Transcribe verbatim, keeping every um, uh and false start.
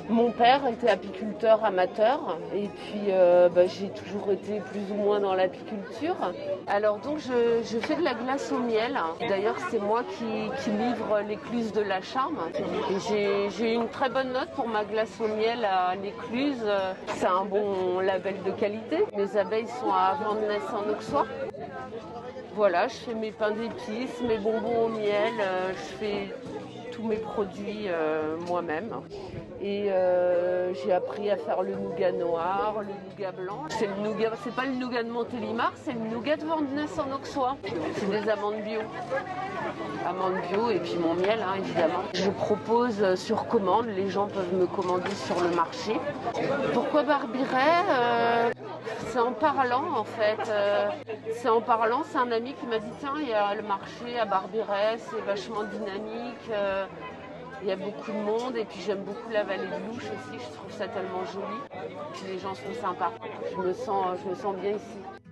Mon père était apiculteur amateur et puis euh, bah, j'ai toujours été plus ou moins dans l'apiculture. Alors donc je, je fais de la glace au miel. D'ailleurs c'est moi qui, qui livre l'écluse de la Charme. Et j'ai, j'ai eu une très bonne note pour ma glace au miel à l'écluse. C'est un bon label de qualité. Mes abeilles sont à Vandenesse en Auxois. Voilà, je fais mes pains d'épices, mes bonbons au miel, euh, je fais tous mes produits euh, moi-même. Et euh, j'ai appris à faire le nougat noir, le nougat blanc. C'est le nougat, c'est pas le nougat de Montélimar, c'est le nougat de Vandenesse en Auxois. C'est des amandes bio. Amandes bio et puis mon miel, hein, évidemment. Je propose sur commande, les gens peuvent me commander sur le marché. Pourquoi Barbiret euh, C'est en parlant en fait. Euh, c'est en parlant, c'est un ami qui m'a dit tiens, il y a le marché à Barbiret, c'est vachement dynamique. Euh, Il y a beaucoup de monde et puis j'aime beaucoup la vallée de Louche aussi, je trouve ça tellement joli. Puis les gens sont sympas, je me sens, je me sens bien ici.